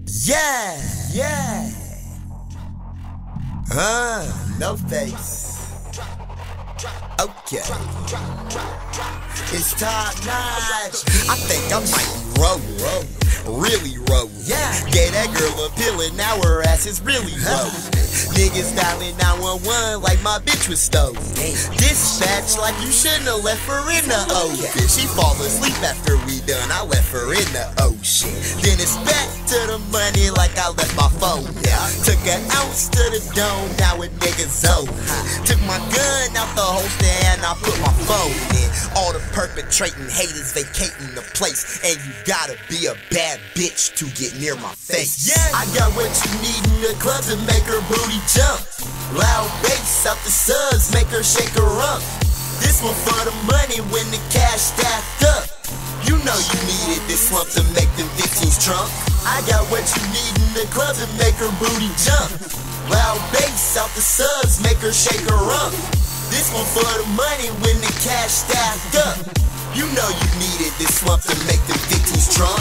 Yeah, yeah. No face. Okay. It's top notch. I think I might be roll. Really roll. Yeah. Gave that girl a pill and now her ass is really low. Niggas dialing 911 like my bitch was stole. Dispatch like you shouldn't have left her in the ocean. She fall asleep after we done, I left her in the ocean. Then it's back to the money like I left my phone. Took an ounce to the dome, now a nigga zone. Took my gun out the holster and I put my phone in. All the perpetrating haters vacating the place. And you gotta be a bad bitch to get near my face. I got what you need in the club to make her booty jump. Loud bass out the subs, make her shake her rump. This one for the money when the cash stacked up. You know you needed this slump to make them 15s trump. I got what you need in the club to make her booty jump. Loud bass out the subs, make her shake her rump. This one for the money when the cash stacked up. You know you needed this slump to make them 15s trump.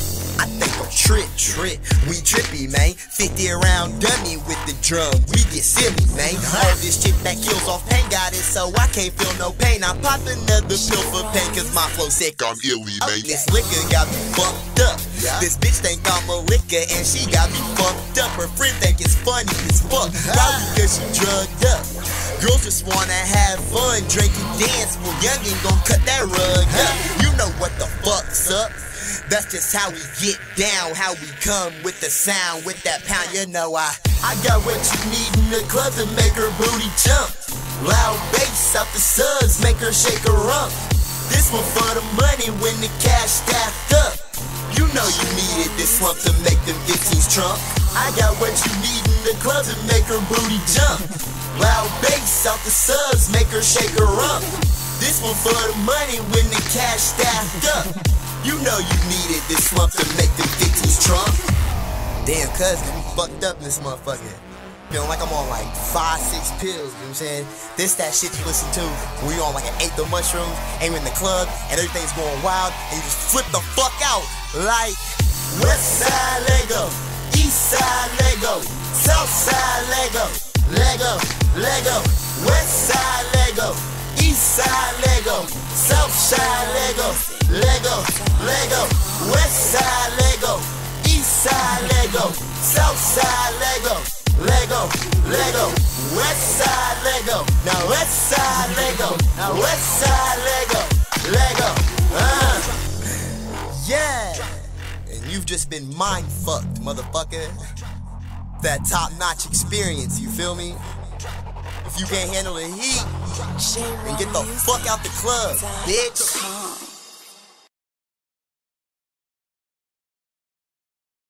I think I'm trip. We trippy, man. 50 around dummy with the drum. We get silly, man. All this shit that kills off pain got it, so I can't feel no pain. I pop another pill for pain, cause my flow sick. I'm illy, man. This liquor got me fucked up. This bitch think I'm a liquor and she got me fucked up. Her friend think it's funny as fuck, probably cause she drugged up. Girls just wanna have fun, drink and dance. Well, youngin' gon' cut that rug up. You know what the fuck's up. That's just how we get down, how we come with the sound, with that pound. You know I got what you need in the club to make her booty jump. Loud bass out the subs, make her shake her rump. This one for the money when the cash stacked up. You know you needed this slump to make them 15s trump. I got what you need in the club to make her booty jump. Loud bass out the subs, make her shake her rump. This one for the money when the cash stacked up. You know you needed this slump to make them 15s trump. Damn, cuz, got me fucked up in this motherfucker. Feeling like I'm on like 5-6 pills, you know what I'm saying? This that shit you listen to when you on like an eighth of mushrooms, and you're in the club, and everything's going wild, and you just flip the fuck out. Like, West side Lego, East side Lego, South side Lego, Lego, Lego, West side Lego, East side Lego, South side Lego, Lego, Lego, West side Lego, East side Lego, South side Lego, Lego, Lego, West side Lego, now West side Lego, now West side Lego, Lego, yeah, and you've just been mind fucked, motherfucker. That top-notch experience, you feel me? If you can't handle the heat, then get the fuck out the club, bitch.